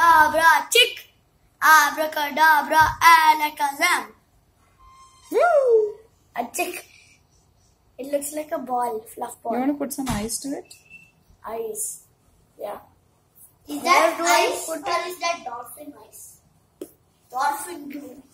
Abracadabra, chick. Abracadabra, alakazam. Woo! A chick. It looks like a ball, fluff ball. You want to put some ice to it? Ice. Yeah. Is that ice or is that dolphin ice? Dolphin glue.